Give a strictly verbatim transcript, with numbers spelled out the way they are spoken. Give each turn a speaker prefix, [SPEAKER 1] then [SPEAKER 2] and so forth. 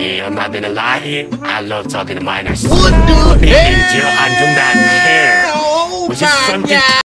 [SPEAKER 1] Yeah, I'm not gonna lie, I love talking to minors.
[SPEAKER 2] What the
[SPEAKER 1] Put me in
[SPEAKER 2] hell?
[SPEAKER 1] jail, I do not care.
[SPEAKER 2] Oh
[SPEAKER 1] Which is
[SPEAKER 2] my
[SPEAKER 1] something
[SPEAKER 2] God.